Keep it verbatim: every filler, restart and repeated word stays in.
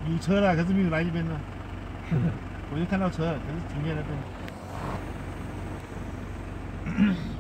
有车了，可是没有来这边了。我就看到车，可是停在那边。